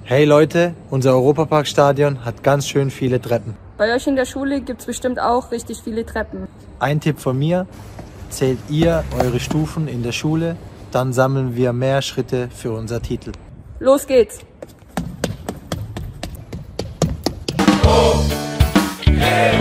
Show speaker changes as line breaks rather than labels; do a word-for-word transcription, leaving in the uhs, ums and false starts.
Hey Leute, unser Europaparkstadion hat ganz schön viele Treppen.
Bei euch in der Schule gibt es bestimmt auch richtig viele Treppen.
Ein Tipp von mir, zählt ihr eure Stufen in der Schule, dann sammeln wir mehr Schritte für unser Titel.
Los geht's!
Oh, yeah.